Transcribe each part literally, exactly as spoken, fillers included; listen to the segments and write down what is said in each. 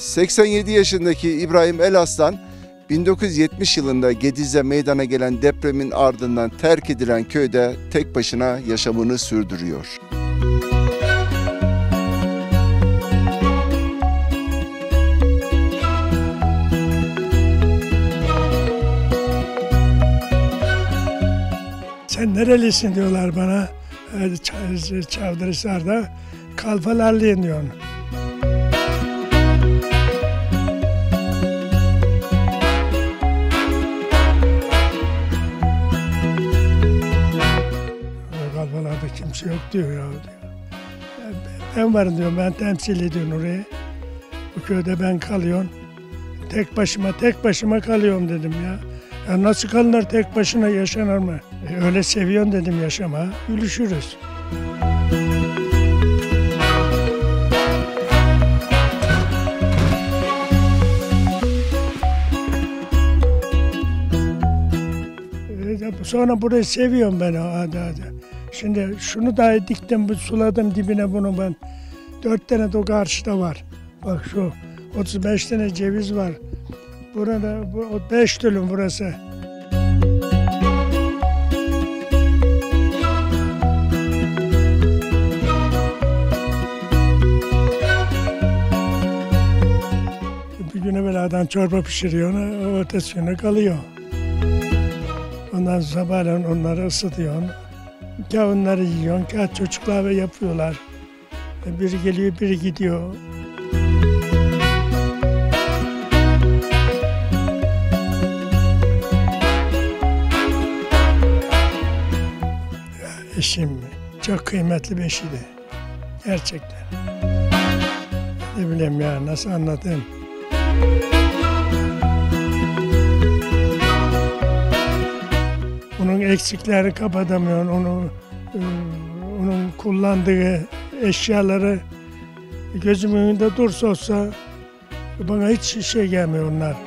seksen yedi yaşındaki İbrahim Elaslan, bin dokuz yüz yetmiş yılında Gediz'de meydana gelen depremin ardından terk edilen köyde tek başına yaşamını sürdürüyor. Sen nerelisin diyorlar bana, Çavdarhisar'da, Kalfalarlıyım diyorsun. Kalfalarda kimse yok diyor ya. Diyor. Ben varım diyorum, ben temsil ediyorum orayı. Bu köyde ben kalıyorum. Tek başıma, tek başıma kalıyorum dedim ya. Ya nasıl kalınır, tek başına yaşanır mı? E öyle seviyorum dedim yaşama, gülüşürüz. E sonra burayı seviyorum ben. Hadi hadi. Şimdi şunu da diktim, suladım dibine bunu ben. Dört tane de o karşıda var. Bak şu otuz beş tane ceviz var. Burada bu beş dönüm burası. Bir gün evveladan çorba pişiriyor, o ötesi güne kalıyor. Ondan sonra sabahleyin onları ısıtıyorsun. Kâh onları yiyorsun, kâh çocuklar yapıyorlar. Biri geliyor, biri gidiyor. Eşim çok kıymetli bir eşiydi. Gerçekten. Ne bileyim ya, nasıl anlatayım. Onun eksiklerini kapatamıyorsun. Onu, onun kullandığı eşyaları gözümün önünde dursa olsa bana hiç şey gelmiyor onlar.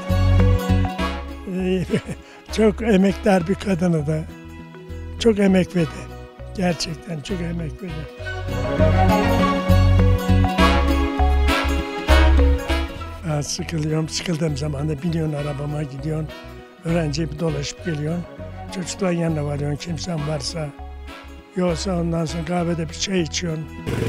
Çok emektar bir kadını da. Çok emek verdi. Gerçekten çok emek verdi. Ha, sıkılıyorum. Sıkıldığım zaman da biniyorsun arabama, gidiyorsun. Öğrenci bir dolaşıp geliyorsun. Çocukların yanına varıyorsun kimsen varsa. Yoksa ondan sonra kahvede bir çay içiyorsun.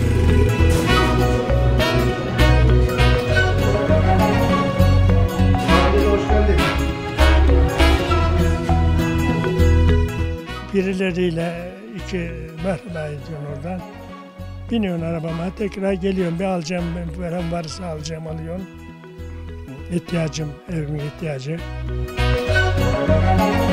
Birileriyle iki merhaba ediyorsun oradan. Biniyorsun arabama, tekrar geliyorum. Bir alacağım, ben veren varsa alacağım, alıyorum. İhtiyacım, evimin ihtiyacı.